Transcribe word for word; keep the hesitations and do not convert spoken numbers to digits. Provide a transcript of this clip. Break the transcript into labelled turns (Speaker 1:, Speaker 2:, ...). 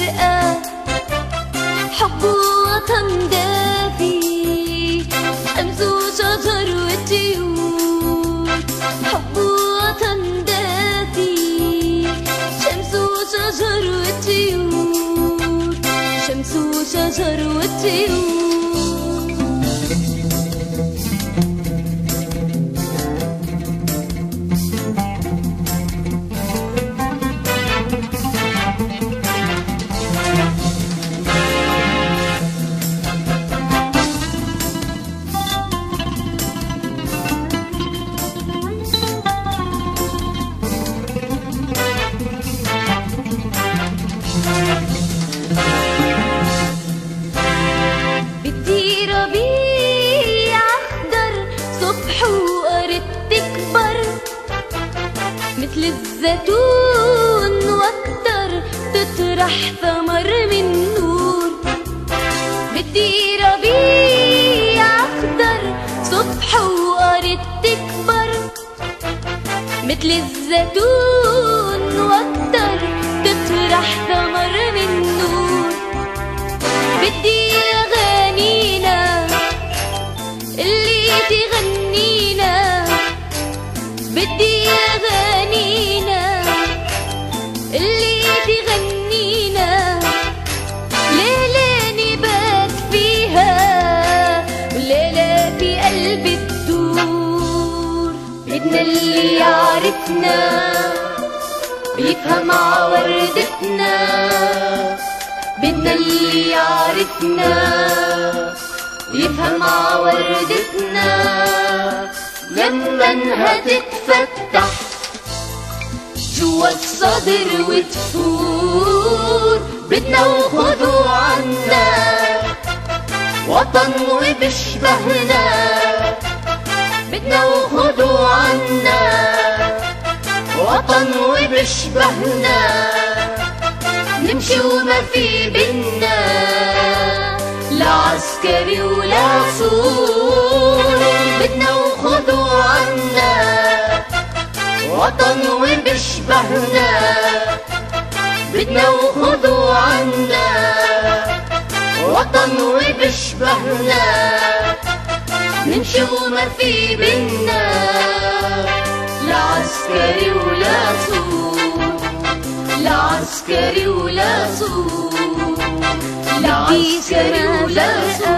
Speaker 1: فرقة، حب وطن دافي، شمس وشجر وطيور. حب وطن دافي، شمس وشجر وطيور، شمس وشجر وطيور. بدي ربيع أخضر، صبح وأرض تكبر مثل الزيتون، وأكتر تطرح ثمر من نور. بدي ربيع أخضر، صبح وأرض تكبر مثل الزيتون، وأكتر تطرح ثمر من نور. بدي أغانينا اللي تغنينا، بدي أغانينا اللي تغنينا، ليلة نبات فيها وليلة في قلب الدور. بدنا اللي يعرفنا ويفهم عوردتنا، بدنا اللي يعرفنا ويفهم عوردتنا. لما هتتفتح جوا الصدر وتفور، بدنا وخدوا عنا وطن وبشبهنا. بدنا وخدوا عنا وطن وبشبهنا، نمشي وما في بينا لا عسكري ولا سور. بدنا وخدوا عنا وطن وبشبهنا، بدنا وخدوا عنا وطن وبشبهنا، نمشي وما في بينا لا عسكري ولا سور، لا عسكري ولا سور، لا عسكري ولا سور.